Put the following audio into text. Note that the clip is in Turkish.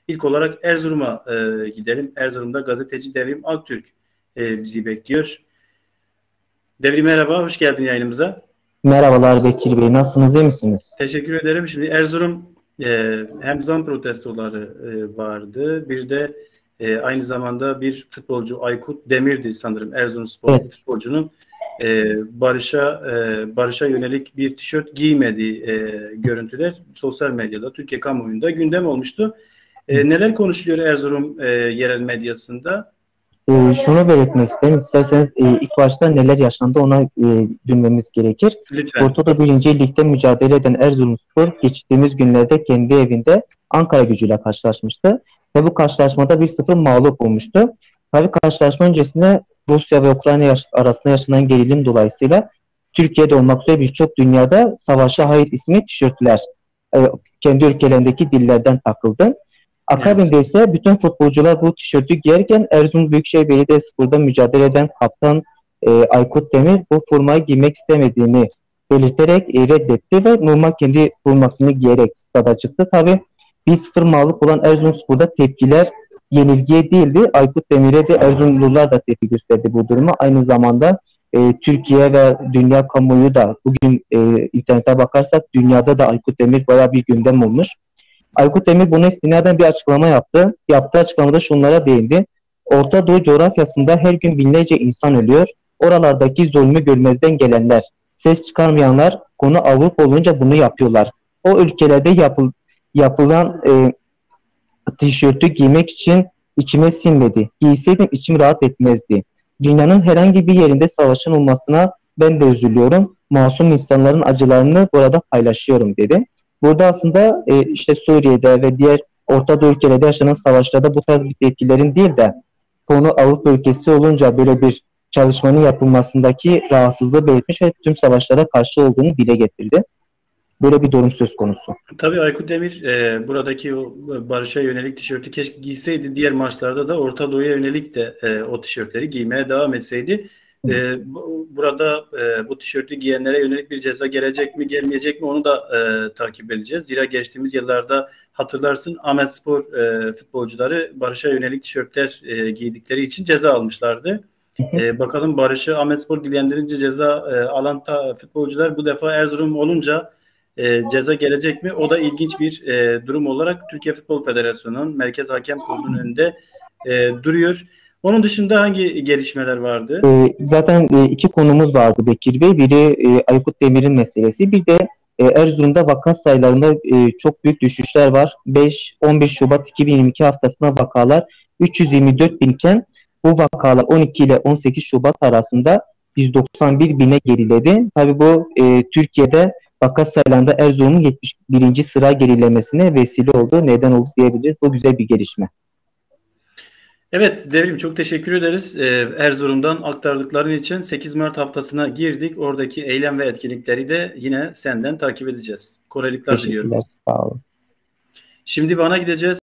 İlk olarak Erzurum'a gidelim. Erzurum'da gazeteci Devrim Aktürk bizi bekliyor. Devrim merhaba, hoş geldin yayınımıza. Merhabalar Bekir Bey, nasılsınız, iyi misiniz? Teşekkür ederim. Şimdi Erzurum hem zam protestoları vardı. Bir de aynı zamanda bir futbolcu Aykut Demir'di sanırım Erzurumsporlu bir Evet, futbolcunun barışa yönelik bir tişört giymediği görüntüler sosyal medyada, Türkiye kamuoyunda gündem olmuştu. Neler konuşuluyor Erzurum yerel medyasında? şunu belirtmek isterim. İsterseniz ilk başta neler yaşandı ona bilmemiz gerekir. Lütfen. Ortada birinci ligde mücadele eden Erzurumspor geçtiğimiz günlerde kendi evinde Ankara Gücü'yle karşılaşmıştı. Ve bu karşılaşmada 1-0 mağlup olmuştu. Tabii karşılaşma öncesinde Rusya ve Ukrayna arasında yaşanan gerilim dolayısıyla Türkiye'de olmak üzere birçok dünyada Savaşa Hayır isimli tişörtler e, kendi ülkelerindeki dillerden takıldı. Evet. Akabinde ise bütün futbolcular bu tişörtü giyerken Erzurum Büyükşehir Belediyespor'da mücadele eden kaptan Aykut Demir bu formayı giymek istemediğini belirterek reddetti ve normal kendi formasını giyerek stada çıktı. Tabii 1-0 mağlup olan Erzurumspor'da tepkiler yenilgiye değildi. Aykut Demir'e de Erzurumlular da tepki gösterdi bu duruma. Aynı zamanda Türkiye ve dünya kamuoyu da bugün internete bakarsak dünyada da Aykut Demir bayağı bir gündem olmuş. Aykut Demir buna istinaden bir açıklama yaptı. Yaptığı açıklamada şunlara değindi. Orta Doğu coğrafyasında her gün binlerce insan ölüyor. Oralardaki zulmü görmezden gelenler, ses çıkarmayanlar konu Avrupa olunca bunu yapıyorlar. O ülkelerde yapılan tişörtü giymek için içime sinmedi. Giyseydim içim rahat etmezdi. Dünyanın herhangi bir yerinde savaşın olmasına ben de üzülüyorum. Masum insanların acılarını burada paylaşıyorum dedi. Burada aslında işte Suriye'de ve diğer Orta Doğu ülkelerde yaşanan savaşlarda bu tarz bir tepkilerin değil de konu Avrupa ülkesi olunca böyle bir çalışmanın yapılmasındaki rahatsızlığı belirtmiş ve tüm savaşlara karşı olduğunu dile getirdi. Böyle bir durum söz konusu. Tabii Aykut Demir buradaki o barışa yönelik tişörtü keşke giyseydi. Diğer maçlarda da Orta Doğu'ya yönelik de o tişörtleri giymeye devam etseydi. Burada bu tişörtü giyenlere yönelik bir ceza gelecek mi gelmeyecek mi onu da takip edeceğiz. Zira geçtiğimiz yıllarda hatırlarsın Ahmetspor futbolcuları barışa yönelik tişörtler giydikleri için ceza almışlardı. Bakalım Barış'ı Ahmetspor dillendirince ceza alan futbolcular bu defa Erzurum olunca ceza gelecek mi? O da ilginç bir durum olarak Türkiye Futbol Federasyonu'nun Merkez Hakem Kurulu'nun önünde duruyor. Onun dışında hangi gelişmeler vardı? Zaten iki konumuz vardı Bekir Bey. Biri Aykut Demir'in meselesi. Bir de Erzurum'da vaka sayılarında çok büyük düşüşler var. 15 Şubat 2022 haftasına vakalar 324 binken bu vakalar 12 ile 18 Şubat arasında 191 bine geriledi. Tabii bu Türkiye'de vaka sayılarında Erzurum'un 71. sıra gerilemesine vesile oldu. Neden oldu diyebiliriz. Bu güzel bir gelişme. Evet Devrim çok teşekkür ederiz. Erzurum'dan aktardıkların için 8 Mart haftasına girdik. Oradaki eylem ve etkinlikleri de yine senden takip edeceğiz. Kolaylıklar diliyorum. Teşekkürler. Sağ olun. Şimdi Van'a gideceğiz.